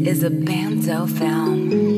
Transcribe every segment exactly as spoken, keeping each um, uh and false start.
is a Bando film.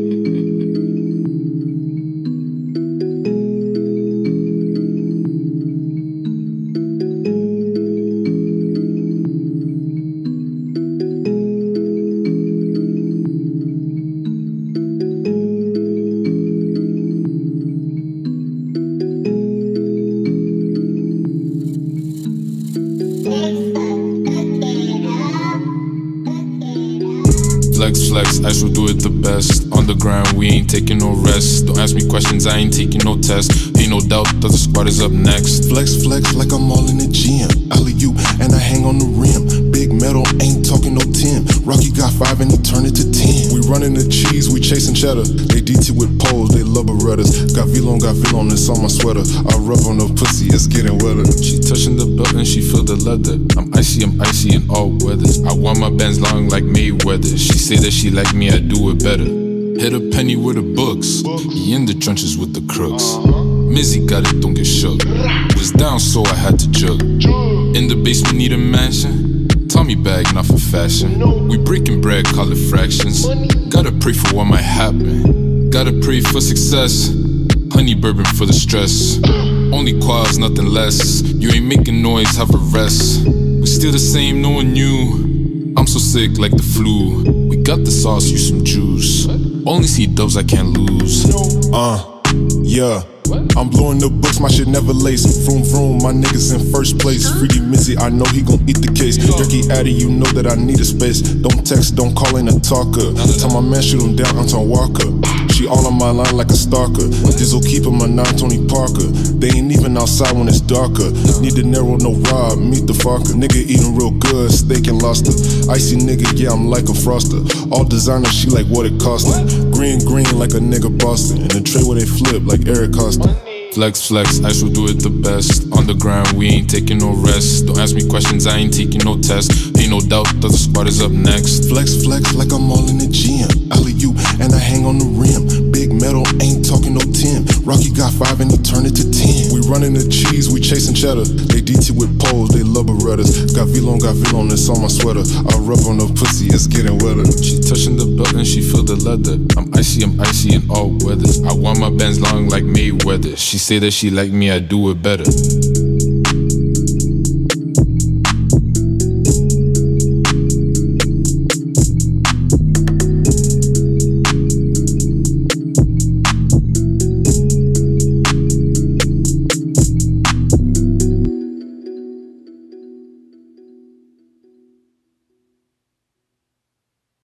Flex, flex, I shall do it the best. On the grind, we ain't taking no rest. Don't ask me questions, I ain't taking no tests. Ain't no doubt that the squad is up next. Flex, flex, like I'm all in the gym. Alley-oop, and I hang on the rim. Big metal, ain't talking no ten. Rocky got five and he turned it to ten. We running the cheese, we chasing cheddar. They D T with poles, they love Berettas. Got V-Lone, got V-Lone, it's on my sweater. I rub on the pussy, it's getting wetter. She touching the belt and she feel the leather. I'm icy, I'm icy in all weathers. I want my bands long like Mayweather. She say that she like me, I do it better. Hit a penny with the books. He in the trenches with the crooks. Mizzy got it, don't get shook. Was down, so I had to jug. In the basement, need a mansion. Tommy bag, not for fashion. We breaking bread, call it fractions. Gotta pray for what might happen. Gotta pray for success. Honey bourbon for the stress. Only quads, nothing less. You ain't making noise, have a rest. We still the same, no one knew. I'm so sick like the flu. We got the sauce, you some juice. Only see dubs, I can't lose. Uh, yeah. I'm blowing the books, my shit never lace. Vroom vroom, my niggas in first place. Freaky Mizzy, I know he gon' eat the case. Ricky Addy, you know that I need a space. Don't text, don't call in a talker. Tell my man shoot him down, Anton Walker. She all on my line like a stalker. Dizzle keep him a nine, Tony Parker. They ain't even outside when it's darker. Need the narrow, no rod, meet the fucker. Nigga eating real good, steak and lobster. Icy nigga, yeah, I'm like a froster. All designer, she like what it cost her. Green, green like a nigga Boston. In the tray where they flip like Eric Costa. Flex, flex, I shall do it the best. On the grind, we ain't taking no rest. Don't ask me questions, I ain't taking no tests. Ain't no doubt that the squad is up next. Flex, flex, like I'm all in the gym. Alley-oop, and I hang on the rim. Big metal, ain't talking no ten. Rocky got five and he turned it to ten. We running the cheese, we chasing cheddar. They D T with poles, they love Berettas. Got V-Lone, got V-Lone, it's on my sweater. I rub on the pussy, it's getting wetter. She touching the belt and she feel the leather. I'm icy, I'm icy in all weathers. I want my bands long like Mayweather. She say that she like me, I do it better.